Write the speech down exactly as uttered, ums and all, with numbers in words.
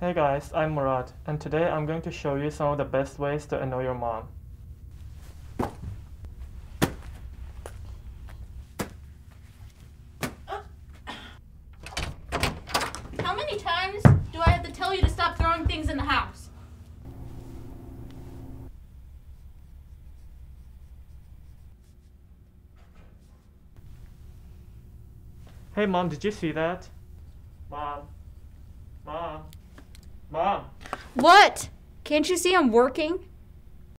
Hey guys, I'm Murad, and today I'm going to show you some of the best ways to annoy your mom. How many times do I have to tell you to stop throwing things in the house? Hey mom, did you see that? Mom. Mom. Mom. What? Can't you see I'm working?